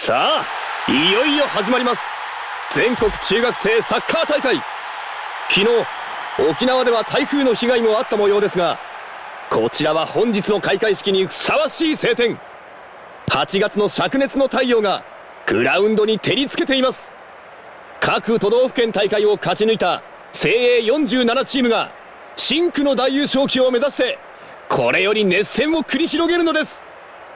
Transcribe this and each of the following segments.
さあ、いよいよ始まります。全国中学生サッカー大会。昨日沖縄では台風の被害もあった模様ですが、こちらは本日の開会式にふさわしい晴天。8月の灼熱の太陽がグラウンドに照りつけています。各都道府県大会を勝ち抜いた精鋭47チームが深紅の大優勝旗を目指してこれより熱戦を繰り広げるのです。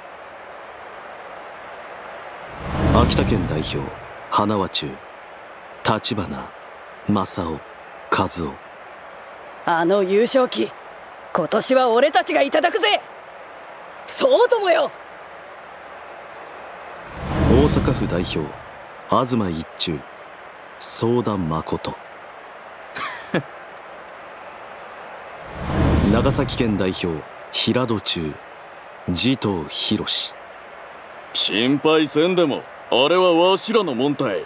秋田県代表花輪中、立花、正雄、和夫。 あの優勝旗、今年は俺たちがいただくぜ。そうともよ。 大阪府代表東一中、相田誠。長崎県代表平戸中、慈藤博。 心配せんでもあれはわしらのもんたい。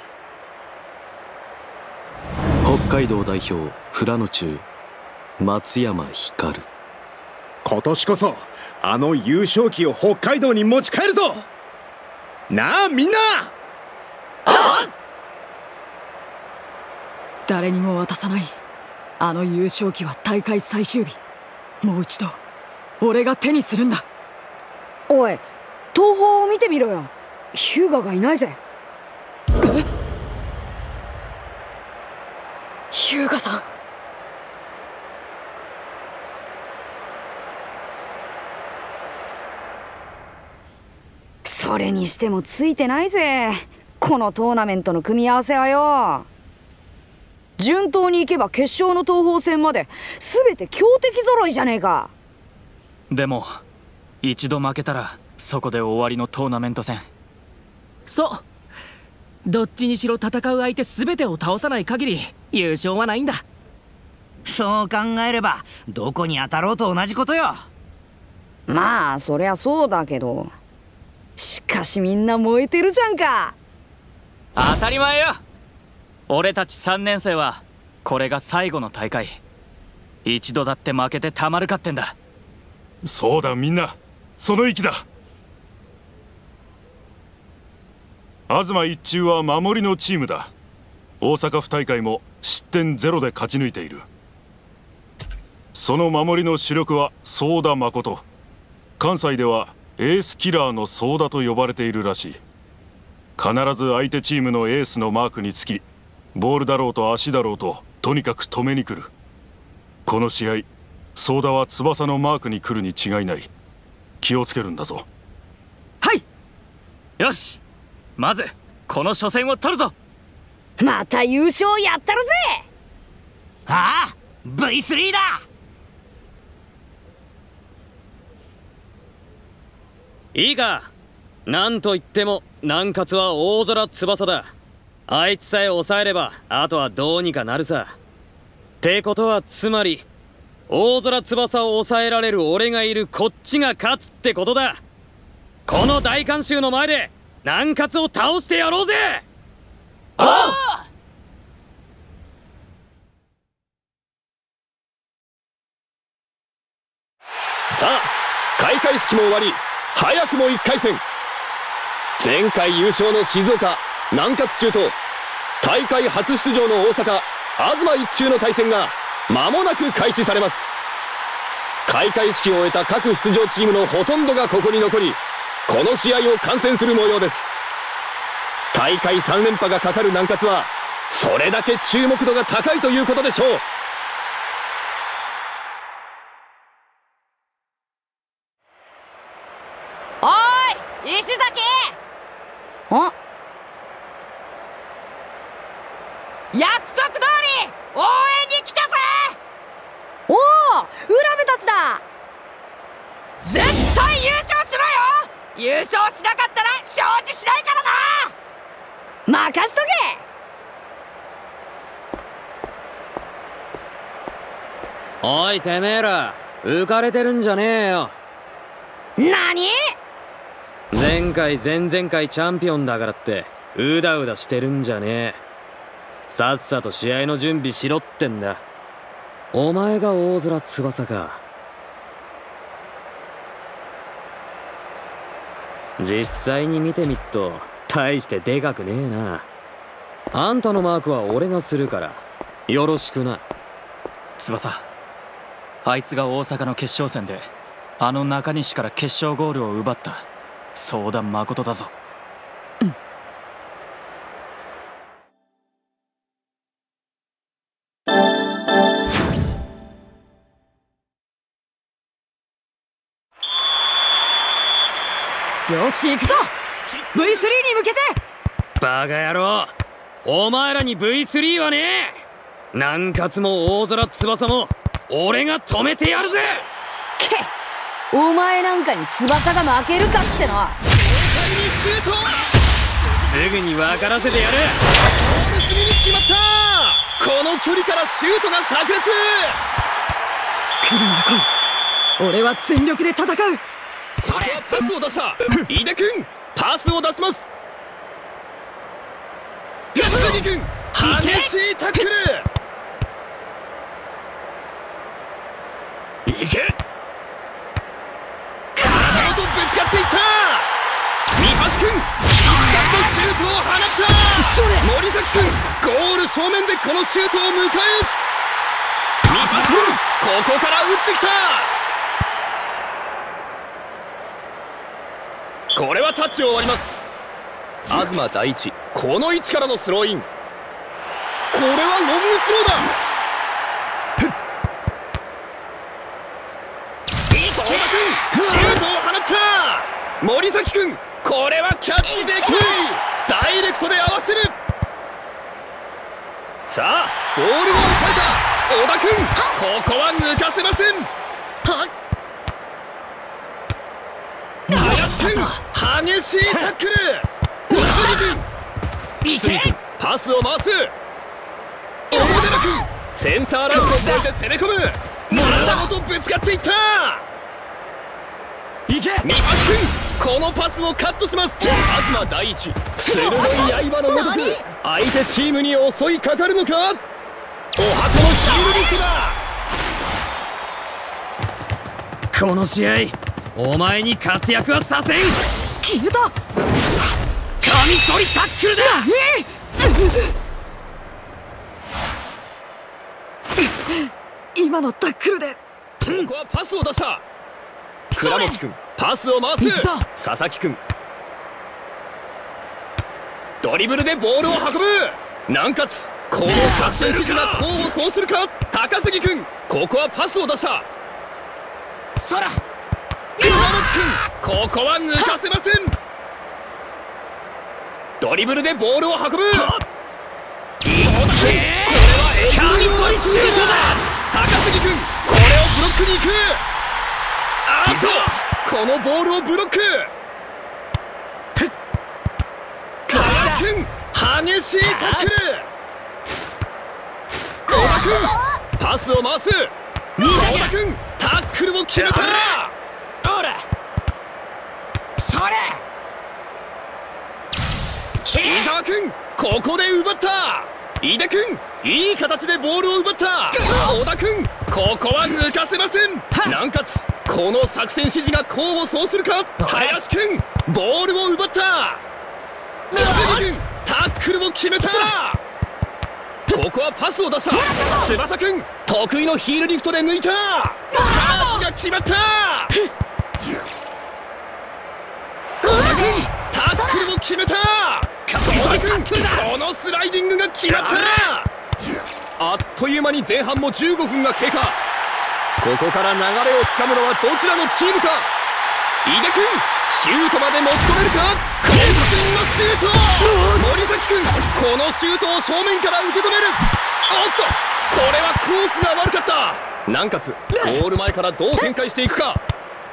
北海道代表富良野中、松山光。 今年こそあの優勝旗を北海道に持ち帰るぞ。なあみんな。 誰にも渡さないあの優勝旗は大会最終日、もう一度俺が手にするんだ。 おい、東宝を見てみろよ。ヒューガがいないぜ。 ヒューガさん。 それにしてもついてないぜ、このトーナメントの組み合わせはよ。順当にいけば決勝の東宝戦まで全て強敵揃いじゃねえか。 でも一度負けたらそこで終わりのトーナメント戦。 そう、どっちにしろ戦う相手全てを倒さない限り優勝はないんだ。 そう考えればどこに当たろうと同じことよ。 まあそりゃそうだけど、しかしみんな燃えてるじゃんか。 当たり前よ。俺たち3年生はこれが最後の大会。一度だって負けてたまるかってんだ。 そうだ、みんなその意気だ。東一中は守りのチームだ。大阪府大会も失点ゼロで勝ち抜いている。その守りの主力は相田誠。関西ではエースキラーの相田と呼ばれているらしい。必ず相手チームのエースのマークにつき、ボールだろうと足だろうととにかく止めに来る。この試合相田は翼のマークに来るに違いない。気をつけるんだぞ。 はい。 よし、まずこの初戦を取るぞ。 また優勝やったるぜ。 ああ、 V3 だ。 いいか、なんといっても南葛は大空翼だ。あいつさえ抑えればあとはどうにかなるさ。ってことはつまり大空翼を抑えられる俺がいるこっちが勝つってことだ。この大観衆の前で南葛を倒してやろうぜ。ああ。さあ、開会式も終わり早くも1回戦。前回優勝の静岡南葛中と大会初出場の大阪東一中の対戦が間もなく開始されます。開会式を終えた各出場チームのほとんどがここに残り、この試合を観戦する模様です。大会3連覇がかかる南葛はそれだけ注目度が高いということでしょう。 おーい、石崎。あ、 約束通り応援に来たぜ。 おお、浦部たちだ。 絶対優勝しろよ。優勝しなかったら承知しないからな。 任しとけ。おいてめえら、浮かれてるんじゃねえよ。 何？ 前回前々回チャンピオンだからってうだうだしてるんじゃねえ。さっさと試合の準備しろってんだ。お前が大空翼か。実際に見てみっと大してでかくねえな。あんたのマークは俺がするからよろしくな。 翼、あいつが大阪の決勝戦であの中西から決勝ゴールを奪った相田誠だぞ。 よし行くぞ V3 に向けて。 バカ野郎、お前らに V3 はねえ。南葛も大空翼も俺が止めてやるぜ。 けお前なんかに翼が負けるかっての。 すぐに分からせてやる。 ゴール隅に決まった。この距離からシュートが炸裂。 来るなら来い、俺は全力で戦う。 それはパスを出した井出君、パスを出します。杉君、激しいタックル。いけ。体とぶつかっていった。三橋君、必殺のシュートを放った。森崎君、ゴール正面でこのシュートを迎え撃つ。三橋君、ここから打ってきた。これはタッチを割ります。東第一、この位置からのスローイン。これはロングスローだ。相田君、シュートを放った。森崎君、これはキャッチできない。ダイレクトで合わせる。さあボールを抑えた小田君、ここは抜かせません。林君、激しいタックル。杉君、パスを回す。小野寺君、センターラインを越えて攻め込む。村田とぶつかっていった。いけ。三橋君、このパスをカットします。東第一、鋭い刃のごとく相手チームに襲いかかるのか。おはこのヒールリストだ。 この試合お前に活躍はさせん。 消えた。 カミソリタックルだ。 今のタックルで。 ここはパスを出した。倉持君、パスを回す。佐々木君、ドリブルでボールを運ぶ。南葛、この作戦指示が功を奏するか。高杉君、ここはパスを出した。 そら倉持君、ここは抜かせません。ドリブルでボールを運ぶ。これはエクリソリシュートだ。高杉君、これをブロックに行く。あっと、このボールをブロック。林君、激しいタックル。小田君、パスを回す。相田君、タックルを決めた。 ほらそれ。 伊沢君、ここで奪った。井出君、いい形でボールを奪った。小田君、ここは抜かせません。南葛、この作戦指示が功を奏するか。林君、ボールを奪った。杉君、タックルを決めた。ここはパスを出した。翼君、得意のヒールリフトで抜いた。チャンスが決まった。小田君、タックルを決めた。相田君、このスライディングが決まった。あっという間に前半も15分が経過。ここから流れをつかむのはどちらのチームか。井出君、シュートまで持ち込めるか。渾身のシュート。森崎君、このシュートを正面から受け止める。おっと、これはコースが悪かった。南葛、ゴール前からどう展開していくか。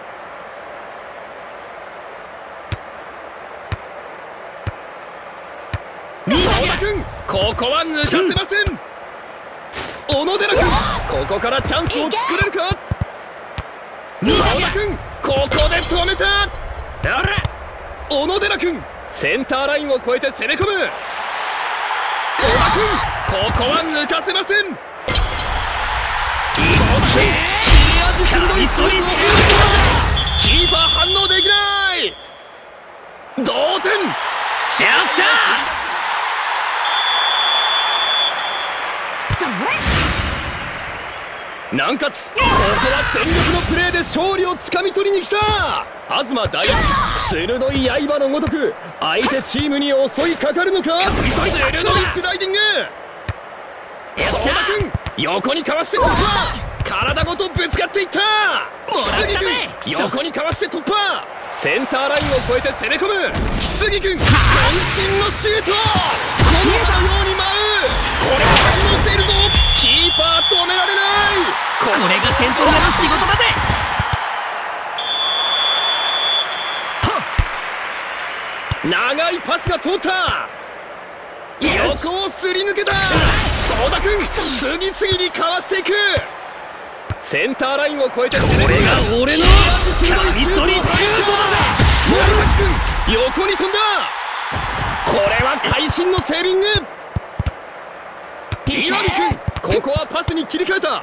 相田君、ここは抜かせません。小野寺君、ここからチャンスを作れるか。相田君、ここで止めた。小野寺君、センターラインを越えて攻め込む。小田君、ここは抜かせません。切れ味鋭いスリーポイント。キーパー反応できない。同点。 しゃっしゃそれ南葛、ここは全力のプレーで勝利をつかみ取りに来た。東大一、鋭い刃のごとく相手チームに襲いかかるのか。鋭いスライディング。相田君、横にかわして突破。体ごとぶつかっていった。木杉君、横にかわして突破。センターラインを越えて攻め込む木杉君、渾身のシュート。このかのように舞う。これは反応しているぞ。キーパー止められない。 これが点取り屋の仕事だぜ。 長いパスが通った。横をすり抜けた。相田君、次々にかわしていく。センターラインを越えて、これが俺のカミソリシュートだぜ。森崎君、横に飛んだ。これは会心のセービング。岩見君、ここはパスに切り替えた。か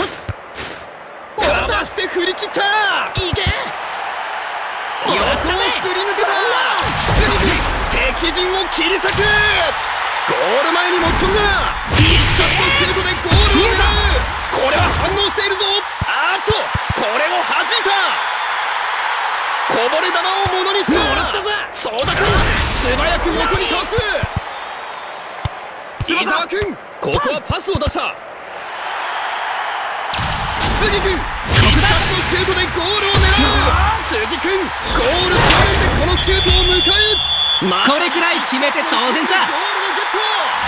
わして振り切った。 いけ。 横をすり抜けた。敵陣を切り裂く。ゴール前に持ち込んだ。一着のシュートでゴールを狙う。これは反応しているぞ。あーっと、これを弾いた。こぼれ球をものにした。もらったぞ。相田君、素早く横にかわす。伊沢君、ここはパスを出した。木杉君、一着のシュートでゴールを狙う。辻君、ゴール正面でこのシュートを迎え撃つ。 これくらい決めて当然さ。 ゴールをゲット。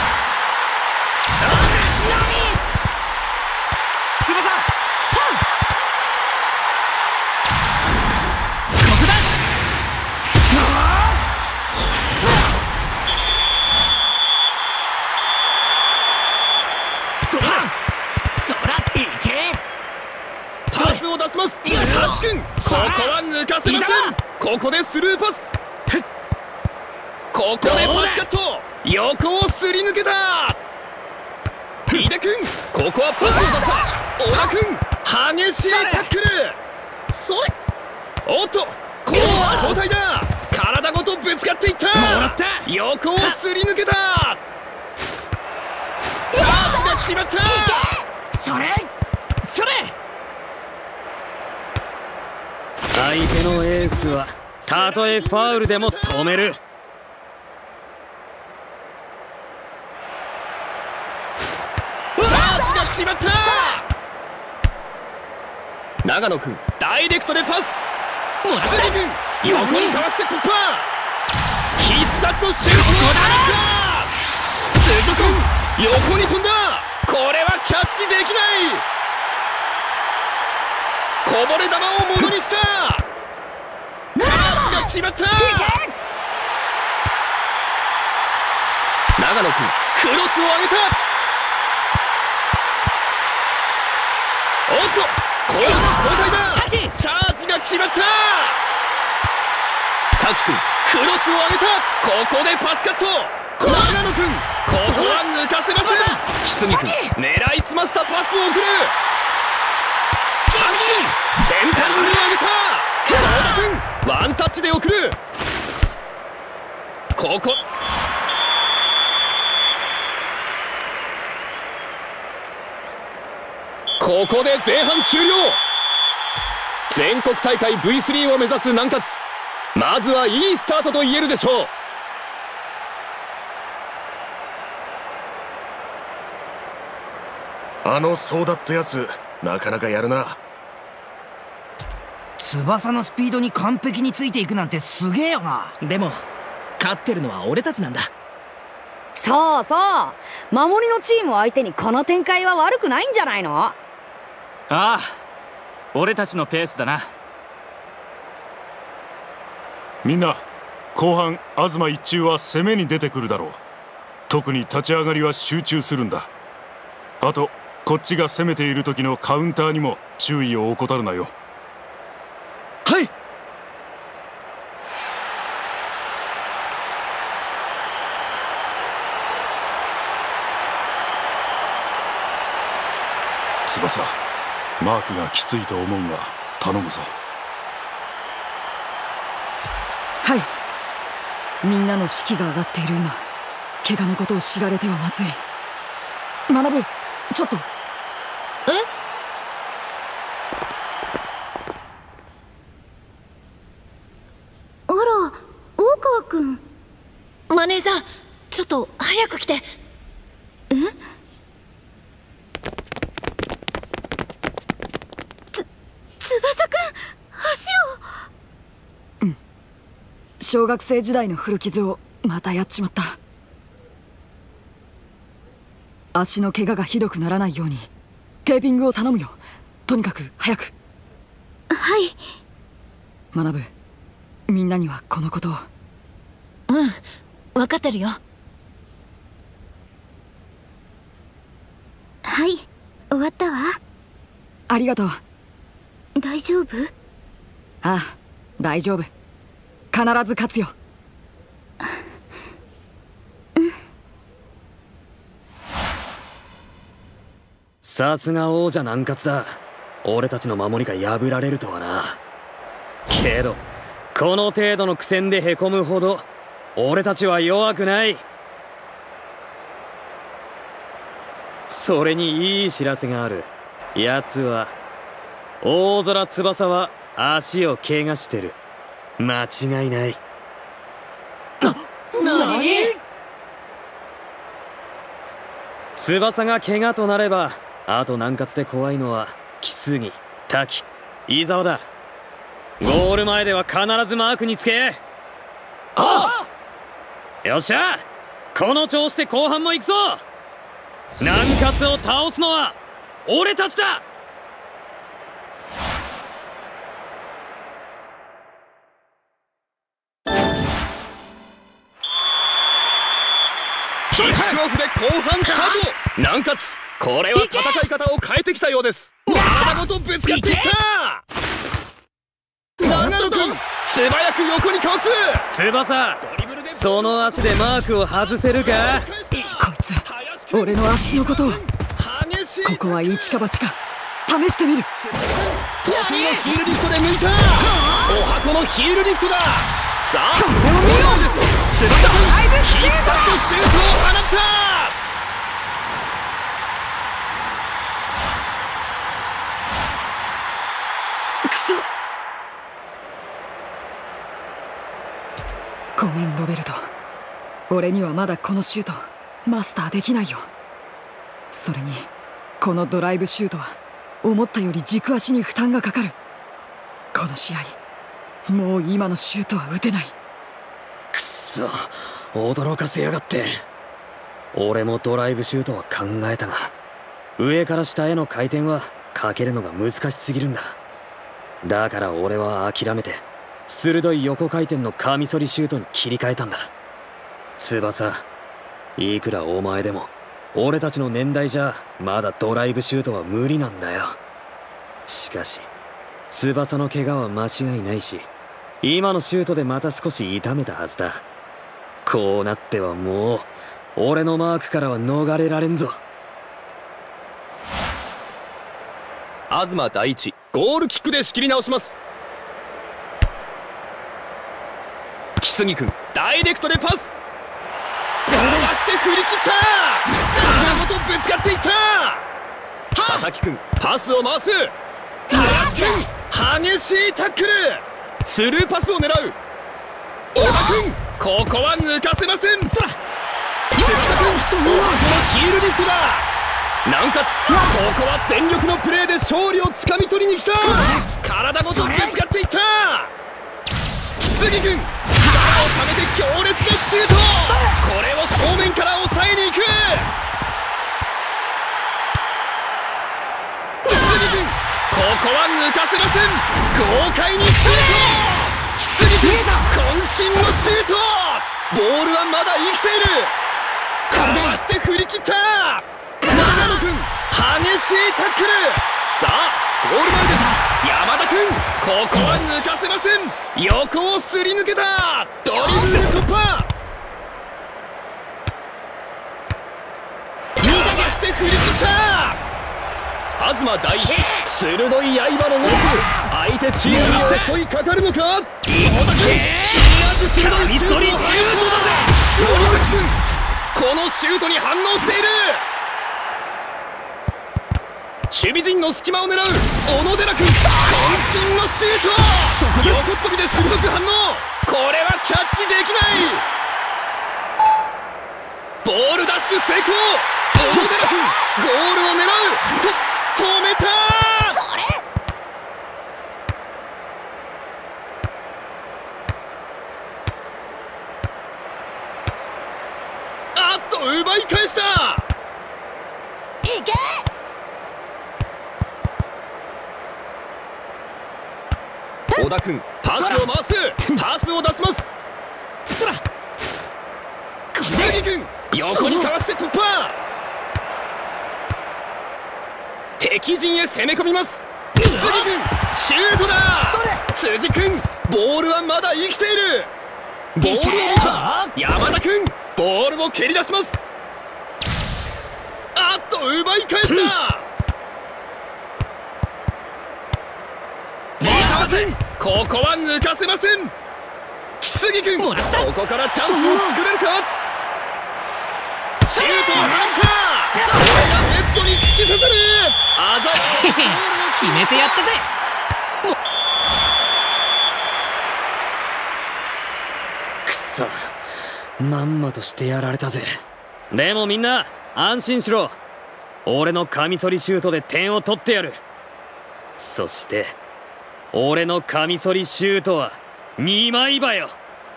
パスを出します。滝君、ここは抜かせません。ここでスルーパス。ここでパスカット。横をすり抜けた。井出君、ここはパスを出した。小田君、激しいタックル。 それ。 おっと、この交代だ。体ごとぶつかっていった。 もらった。 横をすり抜けた。チャージが決まった。 それそれ。 相手のエースはたとえファウルでも止める。 チャージが決まった。長野君、ダイレクトでパス。木杉君、横にかわして突破。必殺のシュートを打った。辻君、横に飛んだ。これはキャッチできない。こぼれ球をものにした。チャージが決まった。長野君、クロスを上げた。おっと、これは交代だ。チャージが決まった。滝君、クロスを上げた。ここでパスカット。長野君、ここは抜かせません。木杉君、狙いすましたパスを送る。滝君、センタリングを上げた。相田君、ワンタッチで送る。ここで前半終了。全国大会 V3 を目指す南葛、まずはいいスタートと言えるでしょう。 あのソーダってやつ、なかなかやるな。 翼のスピードに完璧についていくなんてすげえよな。 でも勝ってるのは俺たちなんだ。 そうそう、守りのチームを相手にこの展開は悪くないんじゃないの。 ああ、俺たちのペースだな。 みんな、後半東一中は攻めに出てくるだろう。特に立ち上がりは集中するんだ。あとこっちが攻めている時のカウンターにも注意を怠るなよ。 はい。 翼、マークがきついと思うが頼むぞ。 はい。 みんなの士気が上がっている今、怪我のことを知られてはまずい。学、ちょっと。 あら、大川君。マネージャー、ちょっと早く来て。翼くん、足を。 小学生時代の古傷をまたやっちまった。足の怪我がひどくならないようにテーピングを頼むよ。とにかく早く。 はい。 学、みんなにはこのことを。 分かってるよ。はい、終わったわ。 ありがとう。 大丈夫？ ああ、大丈夫。必ず勝つよ。 さすが王者南葛だ。俺たちの守りが破られるとはな。けどこの程度の苦戦でへこむほど俺たちは弱くない。それにいい知らせがある。奴は大空翼は足を怪我してる。間違いない。 何？ 翼が怪我となれば、あと南葛で怖いのは木杉、滝、伊沢だ。ゴール前では必ずマークにつけ。よっしゃ、この調子で後半も行くぞ。南葛を倒すのは俺たちだ。 キックオフで後半スタート。南葛、これは戦い方を変えてきたようです。体ごとぶつかっていった。長野君、素早く横にかわす。 翼、その足でマークを外せるか。 こいつ俺の足のことを。ここは一か八か試してみる。 得意のヒールリフトで抜いた。お箱のヒールリフトだ。さあ、これを見ろ。翼君、必殺シュートを放った。 くそ。ごめんロベルト、俺にはまだこのシュートマスターできないよ。それにこのドライブシュートは思ったより軸足に負担がかかる。この試合もう今のシュートは打てない。 くっそ、驚かせやがって。俺もドライブシュートは考えたが、上から下への回転はかけるのが難しすぎるんだ。だから俺は諦めて鋭い横回転のカミソリシュートに切り替えたんだ。翼、いくらお前でも俺たちの年代じゃまだドライブシュートは無理なんだよ。しかし翼の怪我は間違いないし、今のシュートでまた少し痛めたはずだ。こうなってはもう俺のマークからは逃れられんぞ。 東第一、ゴールキックで仕切り直します。木杉君、ダイレクトでパス。かわして振り切った。体ごとぶつかっていった。佐々木君、パスを回す。林君、激しいタックル。スルーパスを狙う。小田君、ここは抜かせません。翼君、おはこのヒールリフトだ。南葛、ここは全力のプレーで勝利をつかみ取りに来た。体ごとぶつかっていった。木杉君、力をためて強烈なシュート。これを正面から抑えに行く。木杉君、ここは抜かせません。豪快にシュート。木杉君、渾身のシュート。ボールはまだ生きている。かわして振り切った。長野君、激しいタックル。さあ、ゴール前です。山田君、ここは抜かせません。横をすり抜けた。ドリブルで突破。かわして振り切った。 東大地、鋭い刃の動き、相手チームに襲いかかるのか。小田君、鋭いシュートを放つ。森崎君、このシュートに反応している。守備陣の隙間を狙う小野寺君、渾身のシュート。横っ飛びで鋭く反応。これはキャッチできない。ボールダッシュ成功。小野寺君、ゴールを狙う。止めた。 それ。 あっと奪い返した。 いけ。 小田君、パスを回す。パスを出します。 そら木杉君、横にかわして突破。敵陣へ攻め込みます。木杉君、シュートだ。辻君、ボールはまだ生きている。ボールを見た山田君、ボールを蹴り出します。あっと奪い返した。ここは抜かせません。木杉君、ここからチャンスを作れるか。シュートを放った。これがネットに突き刺さる。 決めてやったぜ。 くそ、まんまとしてやられたぜ。でもみんな安心しろ。俺のカミソリシュートで点を取ってやる。そして俺のカミソリシュートは2枚刃よ。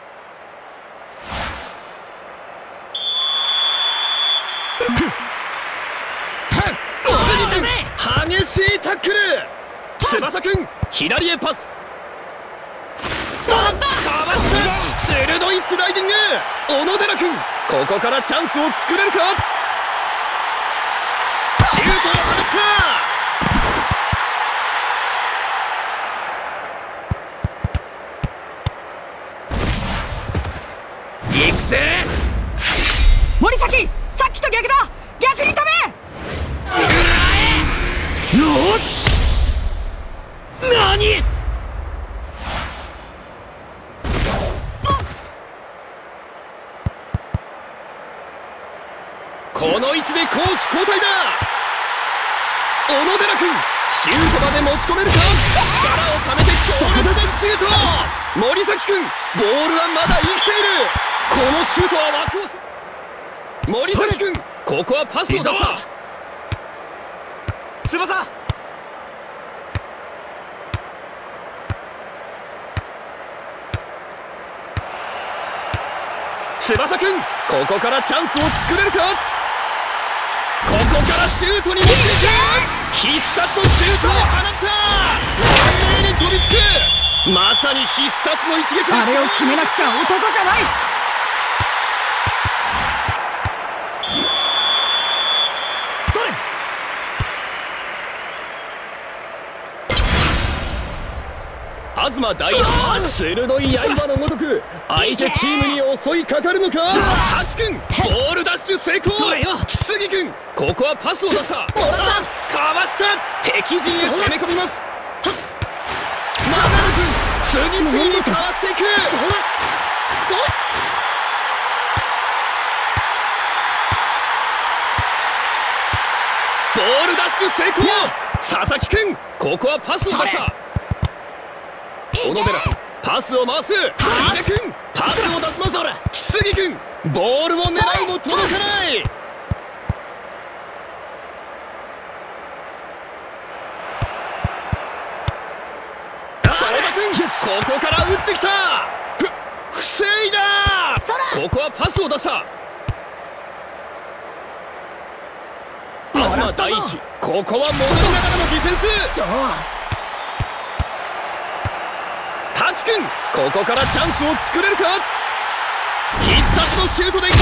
激しいタックル。翼くん、左へパス。かわした。鋭いスライディング。小野寺くん、ここからチャンスを作れるか。シュートを放った。行くぜ。 森崎、さっきと逆だ。逆に飛べ。 何。 この位置で攻守交代だ。小野寺君、シュートまで持ち込めるか。力をためて強烈なシュート。森崎君、ボールはまだ生きている。このシュートは枠を。森崎君、ここはパスを出した。翼。翼くん、ここからチャンスを作れるか。ここからシュートに持っていく。必殺のシュートを放った。懸命に飛びつく。まさに必殺の一撃。 あれを決めなくちゃ男じゃない。 それ。東大地、鋭い刃のごとく相手チームに襲いかかるのか。タチ君、ボールダッシュ成功。木杉君、ここはパスを出した。かわした。敵陣へ攻め込みます。マナル君、次々にかわしていく。ボールダッシュ成功。佐々木君、ここはパスを出した。小野寺君、パスを回す。井出君、パスを出します。木杉君、ボールを狙うも届かない。小田君、ここから打ってきた。防いだ。ここはパスを出した。東大地、ここは戻りながらのディフェンス。滝君、ここからチャンスを作れるか。必殺のシュートでゴールを狙う。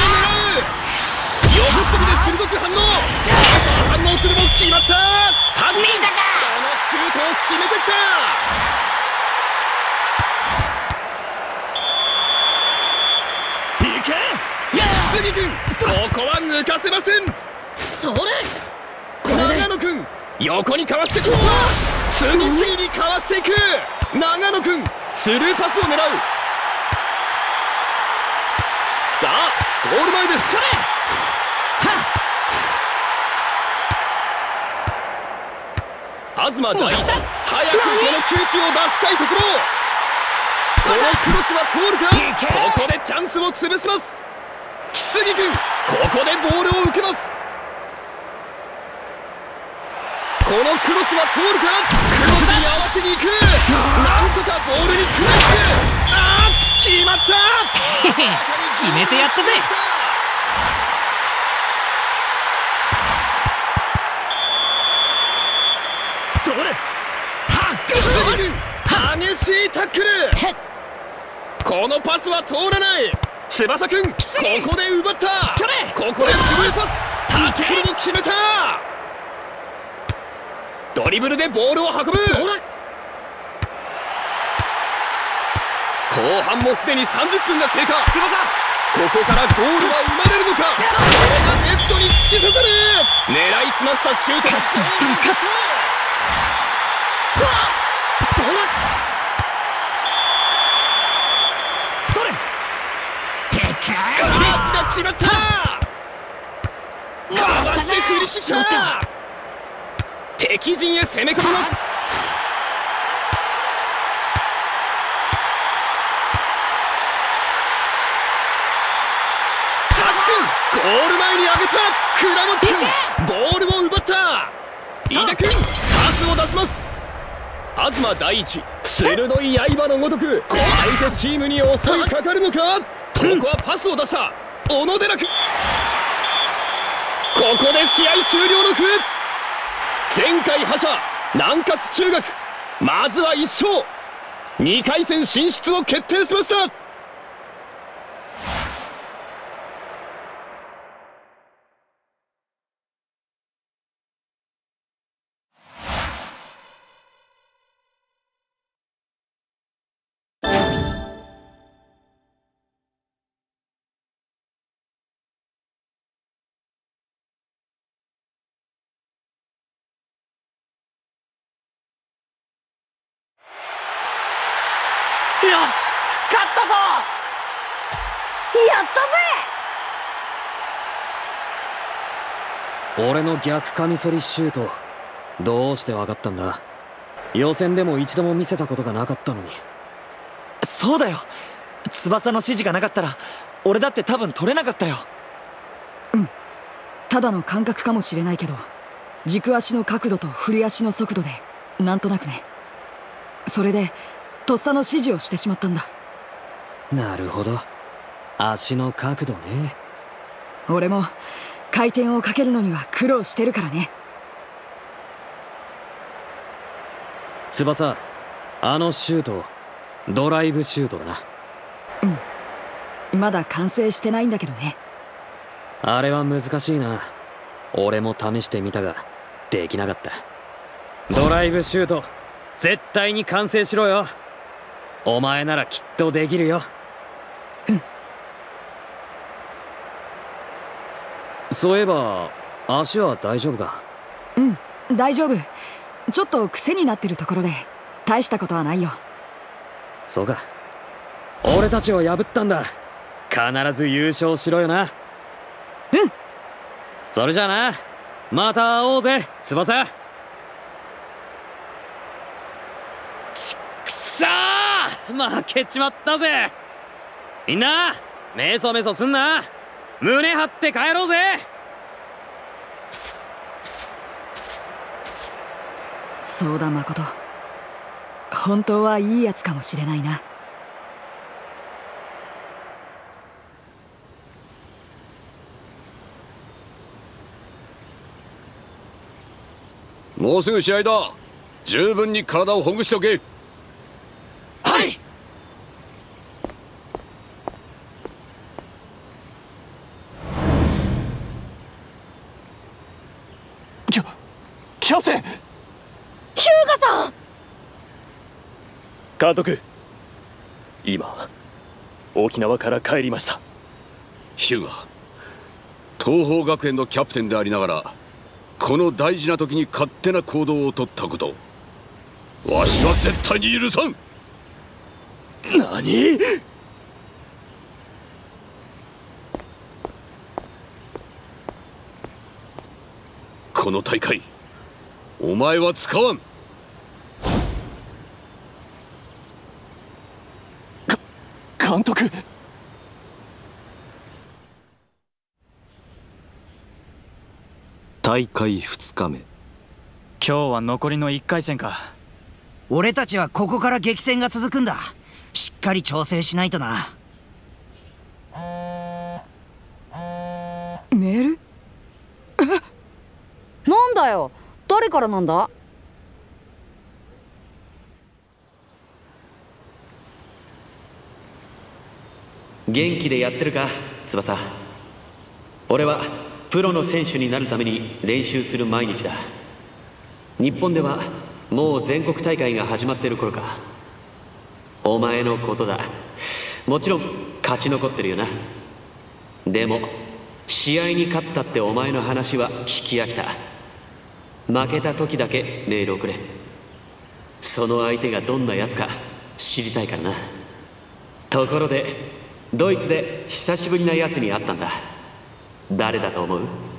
横っ飛びで鋭く反応。反応するも決まった。滝君、このシュートを決めてきた。いけ。木杉君、ここは抜かせません。 それ。 長野君、 横にかわしてくる。次々にかわしていく。長野君スルーパスを狙う。さあゴール前です。 それ東大地、早くこの窮地を出したいところ。そのクロスは通るか。ここでチャンスを潰します。木杉君ここでボールを受けます。このクロスは通るか。クロスに合わせに行く。なんとかボールに食らいつく。決まった決めてやったぜ。 それ激しいタックル。このパスは通らない。翼くんここで奪った。ここでスルーパス。タックルも決めた。ドリブルでボールを運ぶ。後半もすでに30分が経過。ここからゴールは生まれるのか。これがネットに突き刺さる。狙いすましたシュート。 勝つと言ったら勝つ。それでかい。 カーチが決まった。かわして振り切った。敵陣へ攻め込みます。タス君ゴール前に上げた。倉持君ボールを奪った。井出君パスを出します。東大地鋭い刃のごとく相手チームに襲いかかるのか。ここはパスを出した小野寺君。ここで試合終了の笛。前回覇者南葛中学まずは1勝。2回戦進出を決定しました。 よし勝ったぞ。やった俺の逆カミソリシュートどうして分かったんだ。予選でも一度も見せたことがなかったのに。 そうだよ。翼の指示がなかったら俺だって多分取れなかったよ。 ただの感覚かもしれないけど、軸足の角度と振り足の速度でなんとなくね。それでとっさの指示をしてしまったんだ。 なるほど、足の角度ね。 俺も回転をかけるのには苦労してるからね。 翼、あのシュートドライブシュートだな。 まだ完成してないんだけどね。 あれは難しいな。俺も試してみたができなかった。ドライブシュート絶対に完成しろよ。お前ならきっとできるよ。そういえば足は大丈夫か。 大丈夫。ちょっと癖になってるところで大したことはないよ。 そうか。俺たちを破ったんだ。必ず優勝しろよな。それじゃあな、また会おうぜ翼。ちっくしゃー、負けちまったぜ。みんなメソメソすんな。胸張って帰ろうぜ。 そうだ誠、本当はいいやつかもしれないな。 もうすぐ試合だ。十分に体をほぐしておけ。 はい。キャプテン。 ヒューガさん。 監督、今沖縄から帰りました。 ヒューガ、東邦学園のキャプテンでありながらこの大事な時に勝手な行動を取ったこと、わしは絶対に許さん。 何？ この大会お前は使わん。 監督。 大会2日目。 今日は残りの1回戦か。 俺たちはここから激戦が続くんだ。しっかり調整しないとな。 メール？なんだよ、誰からなんだ？ 元気でやってるか、翼。俺はプロの選手になるために練習する毎日だ。日本ではもう全国大会が始まってる頃か。お前のことだ。もちろん勝ち残ってるよな。でも試合に勝ったってお前の話は聞き飽きた。負けた時だけメールをくれ。その相手がどんなやつか知りたいからな。ところでドイツで久しぶりなやつに会ったんだ。誰だと思う？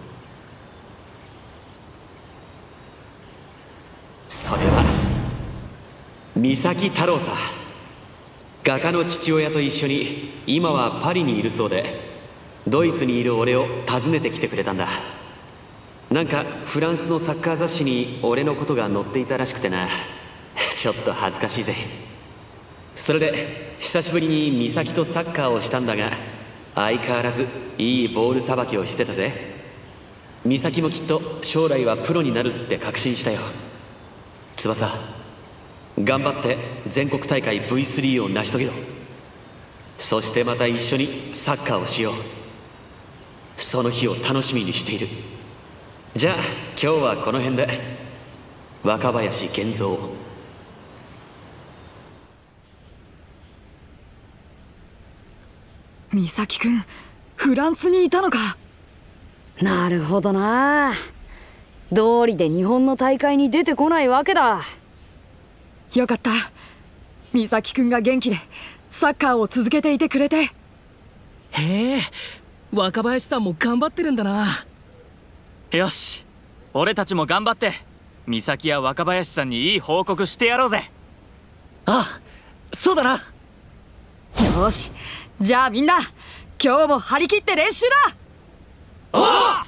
それは三崎太郎さ。画家の父親と一緒に今はパリにいるそうで、ドイツにいる俺を訪ねてきてくれたんだ。なんかフランスのサッカー雑誌に俺のことが載っていたらしくてな。ちょっと恥ずかしいぜ。それで久しぶりに美咲とサッカーをしたんだが、相変わらずいいボールさばきをしてたぜ。美咲もきっと将来はプロになるって確信したよ。翼、頑張って全国大会 V3 を成し遂げろ。そしてまた一緒にサッカーをしよう。その日を楽しみにしている。じゃあ今日はこの辺で。若林源三。 美咲くん、フランスにいたのか。なるほどな。道理で日本の大会に出てこないわけだ。 よかった。美咲くんが元気でサッカーを続けていてくれて。 へえ、若林さんも頑張ってるんだな。 よし、俺たちも頑張って美咲や若林さんにいい報告してやろうぜ。 ああ、そうだな。 よし、じゃあみんな今日も張り切って練習だ。 おう。